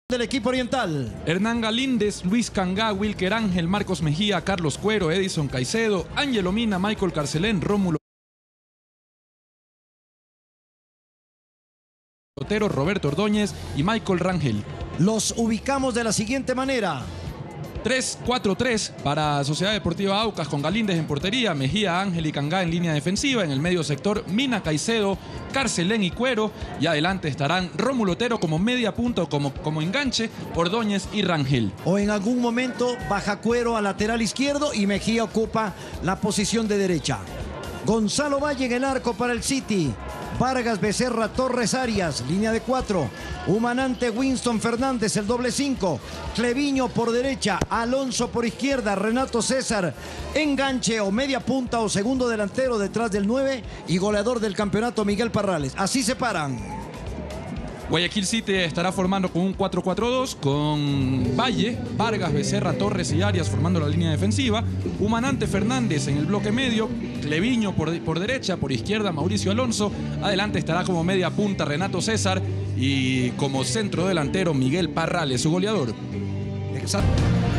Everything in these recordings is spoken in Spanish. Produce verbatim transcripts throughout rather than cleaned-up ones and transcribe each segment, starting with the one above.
Del equipo oriental. Hernán Galíndez, Luis Cangá, Wilker Ángel, Marcos Mejía, Carlos Cuero, Edison Caicedo, Ángelo Mina, Michael Carcelén, Rómulo Otero, Roberto Ordóñez y Michael Rangel. Los ubicamos de la siguiente manera. tres cuatro tres para Sociedad Deportiva Aucas, con Galíndez en portería, Mejía, Ángel y Cangá en línea defensiva. En el medio sector, Mina, Caicedo, Carcelén y Cuero. Y adelante estarán Rómulo Otero como media punta o como, como enganche, Ordóñez y Rangel. O en algún momento baja Cuero a lateral izquierdo y Mejía ocupa la posición de derecha. Gonzalo Valle en el arco para el City. Vargas, Becerra, Torres, Arias, línea de cuatro. Humanante, Winston Fernández, el doble cinco. Cleviño por derecha, Alonso por izquierda, Renato César, enganche o media punta o segundo delantero detrás del nueve y goleador del campeonato Miguel Parrales. Así se paran. Guayaquil City estará formando con un cuatro cuatro dos, con Valle, Vargas, Becerra, Torres y Arias formando la línea defensiva. Humanante, Fernández en el bloque medio. Cleviño por, por derecha, por izquierda Mauricio Alonso. Adelante estará como media punta Renato César y como centro delantero Miguel Parrales, su goleador. Exacto.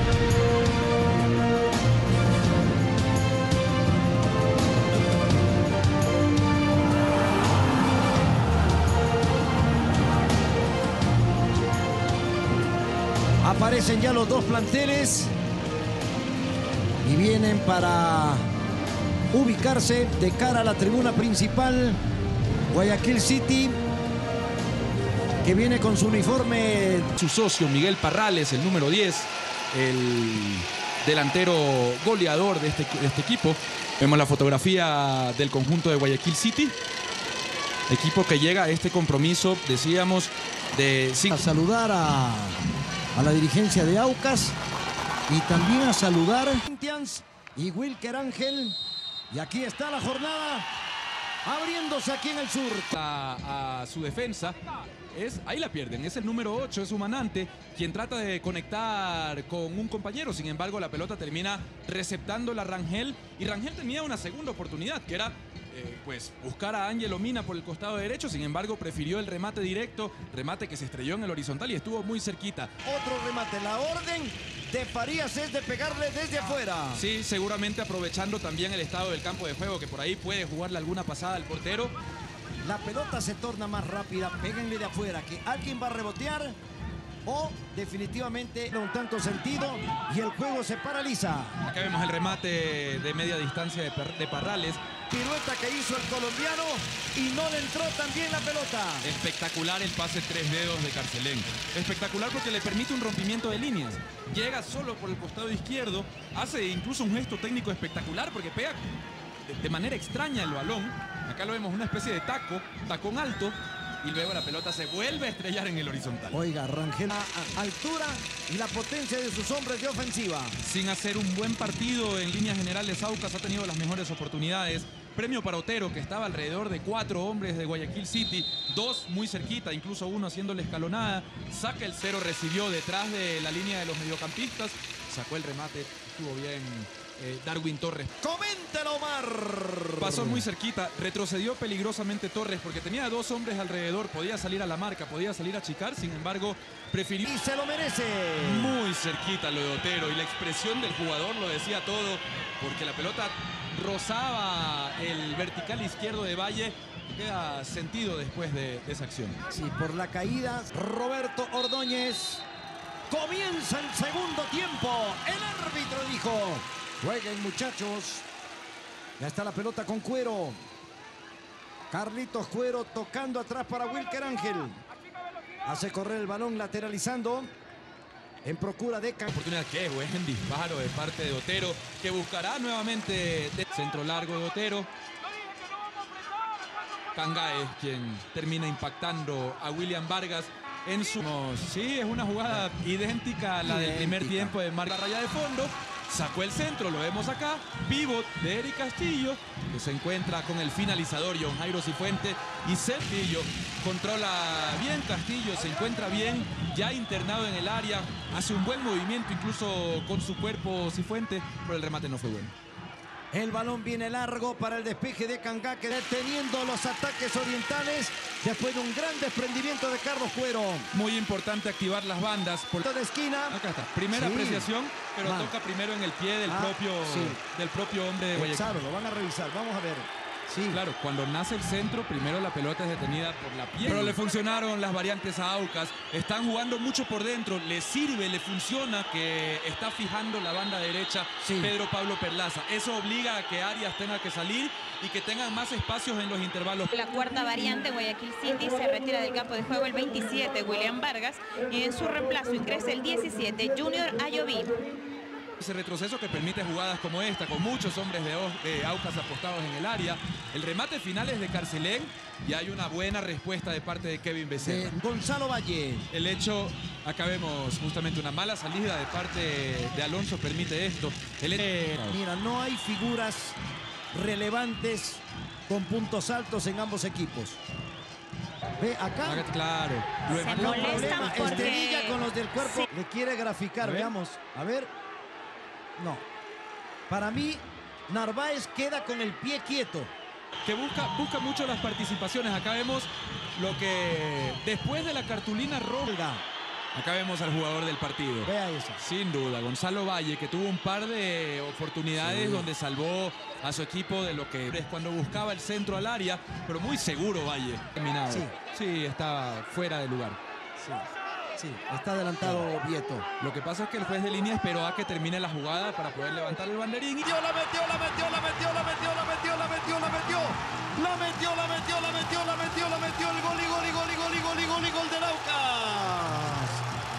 Aparecen ya los dos planteles y vienen para ubicarse de cara a la tribuna principal. Guayaquil City, que viene con su uniforme. Su socio Miguel Parrales, el número diez, el delantero goleador de este, de este equipo. Vemos la fotografía del conjunto de Guayaquil City. Equipo que llega a este compromiso, decíamos, de... A saludar a... a la dirigencia de Aucas y también a saludar a Corinthians y Wilker Ángel. Y aquí está la jornada abriéndose aquí en el sur. A, a su defensa, es, ahí la pierden, es el número ocho, es Humanante, quien trata de conectar con un compañero. Sin embargo, la pelota termina receptándola Rangel, y Rangel tenía una segunda oportunidad, que era eh, pues buscar a Ángelo Mina por el costado derecho. Sin embargo, prefirió el remate directo, remate que se estrelló en el horizontal y estuvo muy cerquita. Otro remate, la orden de Farías es de pegarle desde afuera. Sí, seguramente aprovechando también el estado del campo de juego, que por ahí puede jugarle alguna pasada al portero. La pelota se torna más rápida, péguenle de afuera, que alguien va a rebotear o definitivamente un tanto sentido y el juego se paraliza. Acá vemos el remate de media distancia de, de Parrales. Pirueta que hizo el colombiano y no le entró también la pelota. Espectacular el pase tres dedos de Carcelén. Espectacular porque le permite un rompimiento de líneas. Llega solo por el costado izquierdo, hace incluso un gesto técnico espectacular porque pega de, de manera extraña el balón. Acá lo vemos, una especie de taco, tacón alto, y luego la pelota se vuelve a estrellar en el horizontal. Oiga, Rangel, a, a altura y la potencia de sus hombres de ofensiva. Sin hacer un buen partido en líneas generales, Aucas ha tenido las mejores oportunidades. Premio para Otero, que estaba alrededor de cuatro hombres de Guayaquil City, dos muy cerquita, incluso uno haciéndole escalonada. Saca el cero, recibió detrás de la línea de los mediocampistas, sacó el remate, estuvo bien eh, Darwin Torres. ¡Coméntelo, Omar! Pasó muy cerquita, retrocedió peligrosamente Torres porque tenía dos hombres alrededor, podía salir a la marca, podía salir a achicar, sin embargo, prefirió... Y se lo merece. Muy cerquita lo de Otero, y la expresión del jugador lo decía todo, porque la pelota rozaba el vertical izquierdo de Valle. Queda sentido después de, de esa acción. Sí, por la caída, Roberto Ordóñez. Comienza el segundo tiempo. El árbitro dijo: jueguen, muchachos. Ya está la pelota con Cuero. Carlitos Cuero tocando atrás para Wilker Ángel. Hace correr el balón lateralizando en procura de... Oportunidad, qué buen disparo de parte de Otero, que buscará nuevamente de centro largo de Otero. Cangá es quien termina impactando a William Vargas en su... Sí, es una jugada idéntica a la del primer tiempo de Marca Raya de fondo. Sacó el centro, lo vemos acá. Pivot de Eric Castillo, que se encuentra con el finalizador John Jairo Cifuente. Y Castillo controla bien Castillo, se encuentra bien, ya internado en el área. Hace un buen movimiento incluso con su cuerpo Cifuente, pero el remate no fue bueno. El balón viene largo para el despeje de Cangaque, deteniendo los ataques orientales después de un gran desprendimiento de Carlos Cuero. Muy importante activar las bandas. Por... de esquina. Acá está. Primera sí. apreciación, pero Man. toca primero en el pie del, ah, propio, sí. del propio hombre de Guayaquil. Claro, lo van a revisar. Vamos a ver. Sí. Claro, cuando nace el centro, primero la pelota es detenida por la piel. Pero le funcionaron las variantes a Aucas. Están jugando mucho por dentro. Le sirve, le funciona que está fijando la banda derecha sí. Pedro Pablo Perlaza. Eso obliga a que Arias tenga que salir y que tengan más espacios en los intervalos. La cuarta variante, Guayaquil City se retira del campo de juego el veintisiete, William Vargas. Y en su reemplazo ingresa el diecisiete, Junior Ayoví. Ese retroceso que permite jugadas como esta, con muchos hombres de, de Aucas apostados en el área. El remate final es de Carcelén y hay una buena respuesta de parte de Kevin Becerra. Eh, Gonzalo Valle. El hecho, acá vemos justamente una mala salida de parte de Alonso, permite esto. El hecho... Mira, no hay figuras relevantes con puntos altos en ambos equipos. Ve acá. Claro. Se molestan porque... Esterilla con los del cuerpo. Sí. Le quiere graficar, veamos. A ver. No. Para mí, Narváez queda con el pie quieto. Que busca, busca mucho las participaciones. Acá vemos lo que después de la cartulina roja. Acá vemos al jugador del partido. Vea eso. Sin duda, Gonzalo Valle, que tuvo un par de oportunidades sí. donde salvó a su equipo de lo que es cuando buscaba el centro al área, pero muy seguro Valle. Terminado. Sí, sí estaba fuera de lugar. Sí. Sí, está adelantado Vieto. Lo que pasa es que el juez de línea esperó a que termine la jugada para poder levantar el banderín. Y... La metió, la metió, la metió, la metió, la metió, la metió, la metió. La metió, la metió, la metió, la metió, la metió. El gol y gol y gol y gol y gol y gol y gol del Aucas.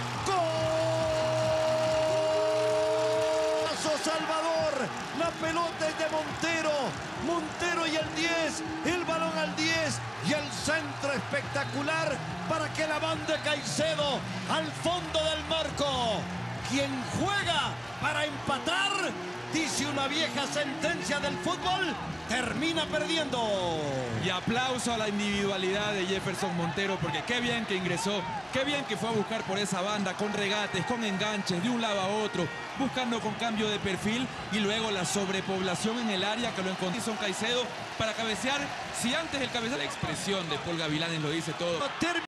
¡Golazo Salvador! La pelota es de Montero. Montero y el diez. El balón al diez. Y el centro espectacular para que la banda de Caicedo al fondo del marco. Quien juega para empatar, dice una vieja sentencia del fútbol, termina perdiendo. Y aplauso a la individualidad de Jefferson Montero, porque qué bien que ingresó, qué bien que fue a buscar por esa banda, con regates, con enganches, de un lado a otro, buscando con cambio de perfil, y luego la sobrepoblación en el área que lo encontró Caicedo para cabecear. Si antes el cabecear, la expresión de Paul Gavilanes lo dice todo.